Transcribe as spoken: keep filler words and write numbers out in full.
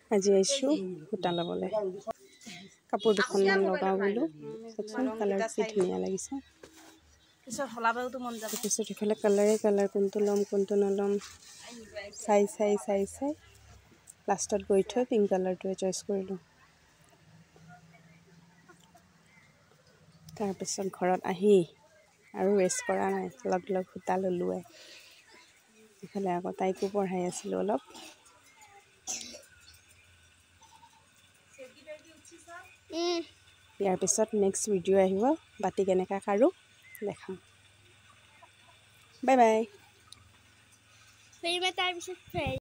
আজি আহিছোঁ সূতা ল'বলৈ কাপোৰ দুখনমান লগাওঁ বোলো চাওকচোন কালাৰটো কি ধুনীয়া লাগিছে তাৰপিছত ইফালে কালাৰে কালাৰ কোনটো ল'ম কোনটো নল'ম চাই চাই চাই চাই লাষ্টত গৈ থৈ পিংক কালাৰটোৱে চইচ কৰিলোঁ তাৰপিছত ঘৰত আহি আৰু ৰেষ্ট কৰা নাই লগ লগ সূতা ল'লোৱে ইফালে আকৌ তাইকো পঢ়াই আছিলোঁ অলপ ইয়াৰ পিছত নেক্সট ভিডিঅ' আহিব বাতি কেনেকৈ কাঢ়ো দেখাম বাই বাই